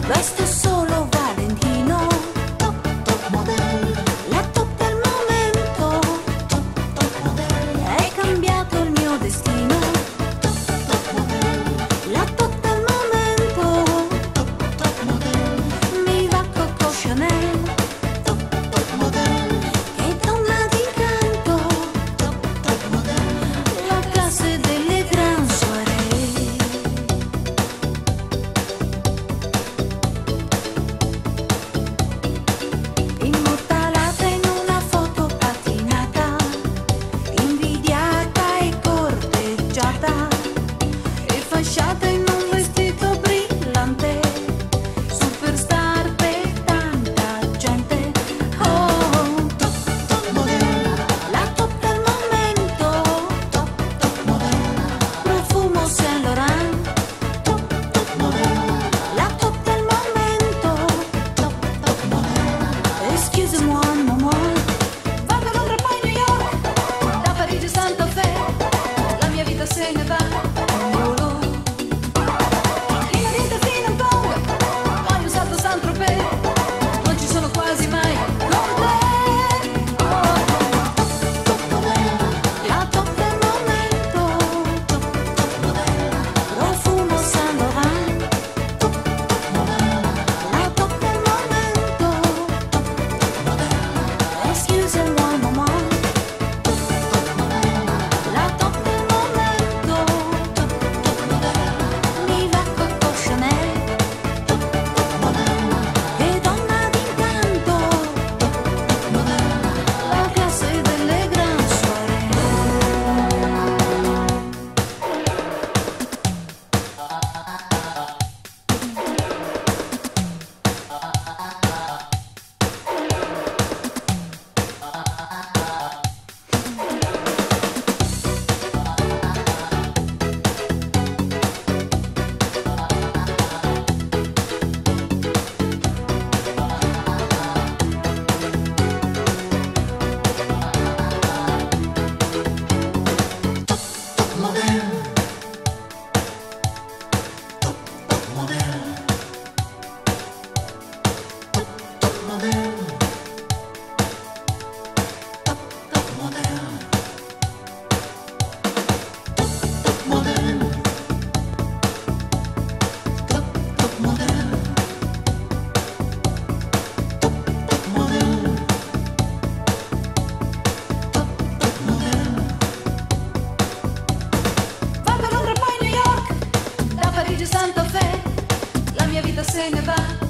Questo è solo Valentino, top top model, la top del momento, top top model, è cambiato il mio destino, top top model, la top del momento, top top model, mi va Coco Chanel, top top model, che donna d'incanto, top top model, la classe delle grand soirée. Immortalata in una foto patinata, invidiata e corteggiata, e fasciata in un vestito brillante, superstar per tanta gente. Oh, top top model, la top del momento, top top model, profumo Saint Laurent, top top model, la top del momento, top top model. Excusez-moi un moment, vado a Londra e poi New York, da Parigi a Santa Fe, la mia vita se ne va in volo. In Oriente fino a Hong Kong, poi un salto a Saint-Tropez, non ci sono quasi mai con te. Oh, top model, la top del momento, top model, profumo Saint Laurent, top model, la top del momento, excusez-moi un moment, la top del momento, mi va Coco Chanel, che donna d'incanto, la classe delle grand soirée. Vado a Londra e poi New York, da Parigi a Santa Fe, la mia vita se ne va